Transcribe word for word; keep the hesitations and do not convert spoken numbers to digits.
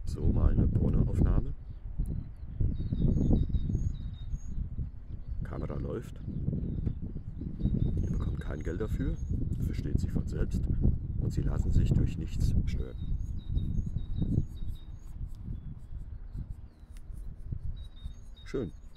So, mal eine Drohnenaufnahme. Kamera läuft. Ihr bekommt kein Geld dafür, das versteht sich von selbst. Und sie lassen sich durch nichts stören. Schön.